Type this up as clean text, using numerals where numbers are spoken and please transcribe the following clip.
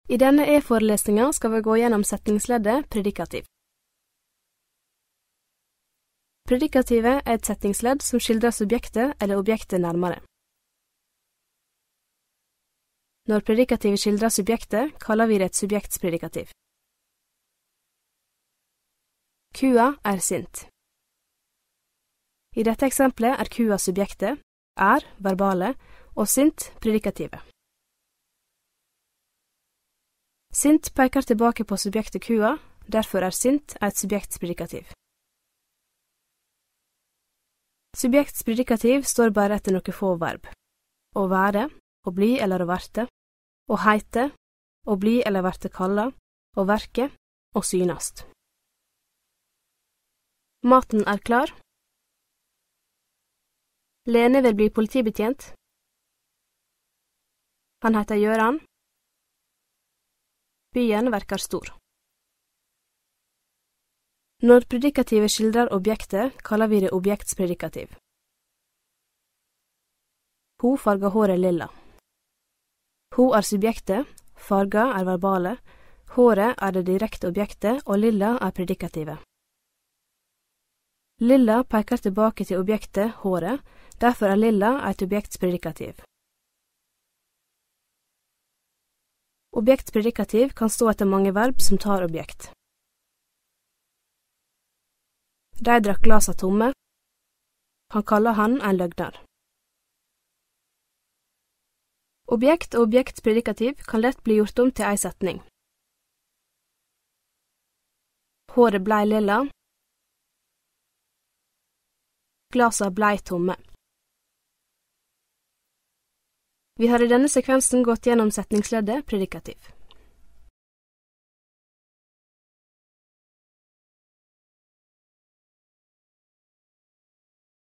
I denne e-forelesninga skal vi gå gjennom setningsleddet predikativ. Predikativet er et setningsledd som skildrer subjektet eller objektet nærmere. Når predikativet skildrer subjektet, kaller vi det et subjektspredikativ. Kua er sint. I dette eksempelet er kua subjektet, er verbale, og sint predikativet. Sint peker tilbake på subjektet kua, derfor er sint et subjektspredikativ. Subjektspredikativ står bare etter noen få verb. Å være, å bli eller å verte, å heite, å bli eller verte kalla, å verke, å synast. Maten er klar. Lene vil bli politibetjent. Han heter Gjøran. Byen verkar stor. Når predikativet skildrer objektet, kaller vi det objektspredikativ. Hun farger håret lilla. Hun er subjektet, farger er verbale, håret er det direkte objektet, og lilla er predikativet. Lilla peker tilbake til objektet, håret, derfor er lilla et objektspredikativ. Objektspredikativ kan stå etter mange verb som tar objekt. De drakk glasa tomme. Han kaller han en løgner. Objekt og objektspredikativ kan lett bli gjort om til ei setning. Håret blei lilla. Glasa blei tomme. Vi har i denne sekvensen gått gjennom setningsleddet predikativ.